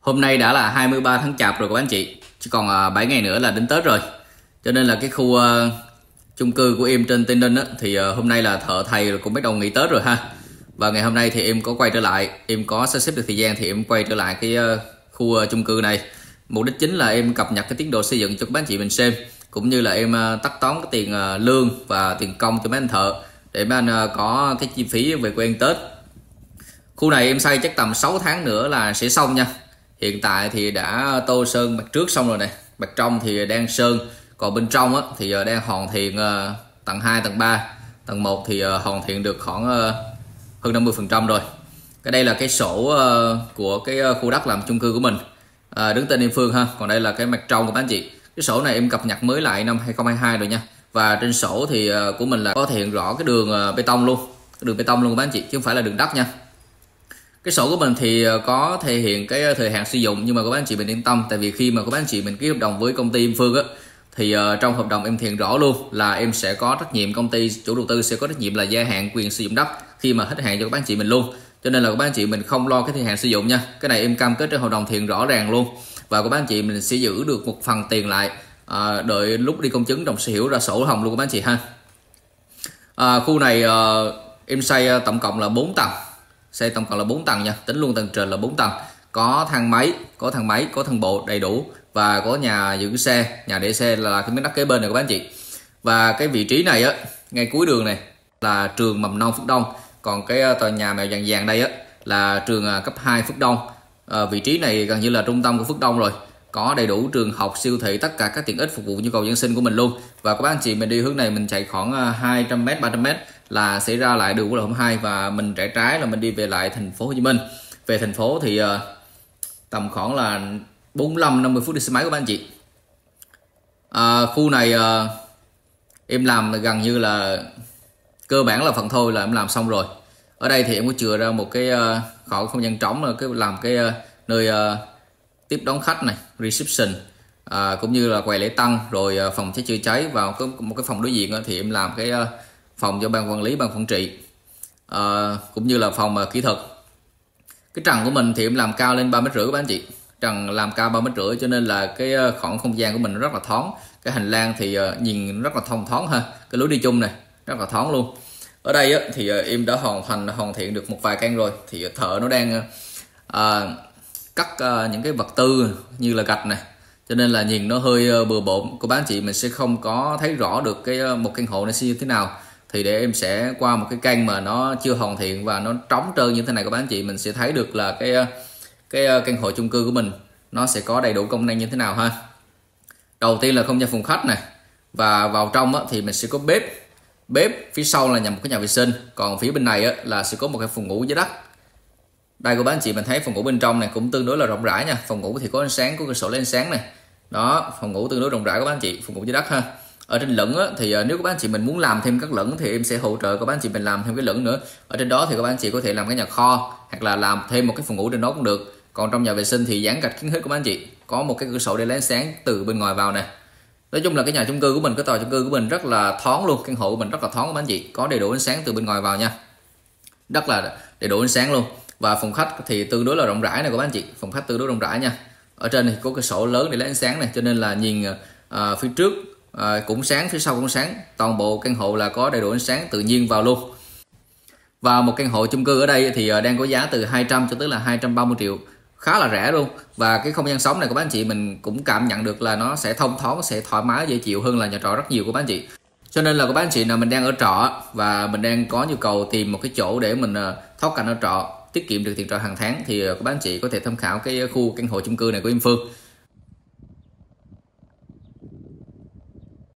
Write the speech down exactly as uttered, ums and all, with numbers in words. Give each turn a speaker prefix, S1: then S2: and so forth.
S1: Hôm nay đã là hai mươi ba tháng Chạp rồi các anh chị, chỉ còn à, bảy ngày nữa là đến Tết rồi. Cho nên là cái khu uh, chung cư của em trên Tây Ninh á, thì uh, hôm nay là thợ thầy cũng bắt đầu nghỉ Tết rồi ha. Và ngày hôm nay thì em có quay trở lại, em có sắp xếp được thời gian thì em quay trở lại cái uh, khu uh, chung cư này. Mục đích chính là em cập nhật cái tiến độ xây dựng cho các anh chị mình xem, cũng như là em uh, tất toán cái tiền uh, lương và tiền công cho mấy anh thợ để mấy anh uh, có cái chi phí về quê ăn Tết. Khu này em xây chắc tầm sáu tháng nữa là sẽ xong nha. Hiện tại thì đã tô sơn mặt trước xong rồi này, mặt trong thì đang sơn, còn bên trong á, thì đang hoàn thiện tầng hai, tầng ba, tầng một thì hoàn thiện được khoảng hơn năm mươi phần trăm rồi. Cái đây là cái sổ của cái khu đất làm chung cư của mình, à, đứng tên em Phương ha. Còn đây là cái mặt trong của các anh chị. Cái sổ này em cập nhật mới lại năm hai không hai hai rồi nha. Và trên sổ thì của mình là có thể hiện rõ cái đường bê tông luôn, cái đường bê tông luôn các anh chị, chứ không phải là đường đất nha. Cái sổ của mình thì có thể hiện cái thời hạn sử dụng, nhưng mà các anh chị mình yên tâm, tại vì khi mà các anh chị mình ký hợp đồng với công ty em Phương á, thì uh, trong hợp đồng em thiện rõ luôn là em sẽ có trách nhiệm, công ty chủ đầu tư sẽ có trách nhiệm là gia hạn quyền sử dụng đất khi mà hết hạn cho các anh chị mình luôn. Cho nên là các anh chị mình không lo cái thời hạn sử dụng nha. Cái này em cam kết trên hợp đồng thiện rõ ràng luôn, và các anh chị mình sẽ giữ được một phần tiền lại, uh, đợi lúc đi công chứng đồng sở hữu ra sổ hồng luôn các anh chị ha. Uh, khu này uh, em xây uh, tổng cộng là bốn tầng. Xây tổng cộng là bốn tầng nha, tính luôn tầng trệt là bốn tầng, có thang máy, có thang máy, có thang bộ đầy đủ, và có nhà giữ xe, nhà để xe là cái miếng đất kế bên này các anh chị. Và cái vị trí này á, ngay cuối đường này là trường mầm non Phước Đông, còn cái tòa nhà mèo vàng vàng đây á là trường cấp hai Phước Đông. À, vị trí này gần như là trung tâm của Phước Đông rồi, có đầy đủ trường học, siêu thị, tất cả các tiện ích phục vụ nhu cầu dân sinh của mình luôn. Và các anh chị mình đi hướng này mình chạy khoảng hai trăm mét, ba trăm mét là sẽ ra lại đường quốc lộ hai, và mình rẽ trái là mình đi về lại thành phố Hồ Chí Minh. Về thành phố thì uh, tầm khoảng là bốn mươi lăm năm mươi phút đi xe máy của các anh chị. Uh, khu này uh, em làm gần như là cơ bản là phần thôi là em làm xong rồi. Ở đây thì em có chừa ra một cái uh, khoảng không gian trống, là cái làm cái uh, nơi uh, tiếp đón khách này, reception, à, cũng như là quầy lễ tân, rồi uh, phòng cháy chữa cháy. Vào cái, một cái phòng đối diện thì em làm cái uh, phòng cho ban quản lý, ban quản trị, à, cũng như là phòng uh, kỹ thuật. Cái trần của mình thì em làm cao lên ba mét rưỡi các anh chị, trần làm cao ba mét rưỡi, cho nên là cái uh, khoảng không gian của mình rất là thoáng. Cái hành lang thì uh, nhìn rất là thông thoáng ha, cái lối đi chung này rất là thoáng luôn. Ở đây uh, thì uh, em đã hoàn thành hoàn thiện được một vài căn rồi, thì thợ nó đang uh, cắt uh, những cái vật tư như là gạch này, cho nên là nhìn nó hơi uh, bừa bộn. Cô bác chị mình sẽ không có thấy rõ được cái uh, một căn hộ này sẽ như thế nào. Thì để em sẽ qua một cái căn mà nó chưa hoàn thiện và nó trống trơn như thế này, các bạn chị mình sẽ thấy được là cái cái căn hộ chung cư của mình nó sẽ có đầy đủ công năng như thế nào ha. Đầu tiên là không gian phòng khách này, và vào trong á, thì mình sẽ có bếp bếp phía sau là nhằm một cái nhà vệ sinh, còn phía bên này á, là sẽ có một cái phòng ngủ dưới đất. Đây các bạn chị mình thấy phòng ngủ bên trong này cũng tương đối là rộng rãi nha. Phòng ngủ thì có ánh sáng, có cửa sổ lên ánh sáng này, đó, phòng ngủ tương đối rộng rãi các bạn chị, phòng ngủ dưới đất ha. Ở trên lửng á, thì nếu các bạn chị mình muốn làm thêm các lửng thì em sẽ hỗ trợ các bạn chị mình làm thêm cái lửng nữa. Ở trên đó thì các bạn chị có thể làm cái nhà kho, hoặc là làm thêm một cái phòng ngủ trên đó cũng được. Còn trong nhà vệ sinh thì dán gạch kiến hết các bạn chị, có một cái cửa sổ để lấy ánh sáng từ bên ngoài vào nè. Nói chung là cái nhà chung cư của mình, cái tòa chung cư của mình rất là thoáng luôn, căn hộ của mình rất là thoáng các bạn chị, có đầy đủ ánh sáng từ bên ngoài vào nha, rất là đầy đủ ánh sáng luôn. Và phòng khách thì tương đối là rộng rãi này các bạn chị, phòng khách tương đối rộng rãi nha. Ở trên thì có cửa sổ lớn để lấy ánh sáng này, cho nên là nhìn uh, phía trước À, cũng sáng, phía sau cũng sáng, toàn bộ căn hộ là có đầy đủ ánh sáng tự nhiên vào luôn. Và một căn hộ chung cư ở đây thì đang có giá từ hai trăm cho tới là hai trăm ba mươi triệu, khá là rẻ luôn. Và cái không gian sống này của các anh chị mình cũng cảm nhận được là nó sẽ thông thoáng, sẽ thoải mái, dễ chịu hơn là nhà trọ rất nhiều của các anh chị. Cho nên là các anh chị nào mình đang ở trọ và mình đang có nhu cầu tìm một cái chỗ để mình thoát cảnh ở trọ, tiết kiệm được tiền trọ hàng tháng, thì các anh chị có thể tham khảo cái khu căn hộ chung cư này của em Phương.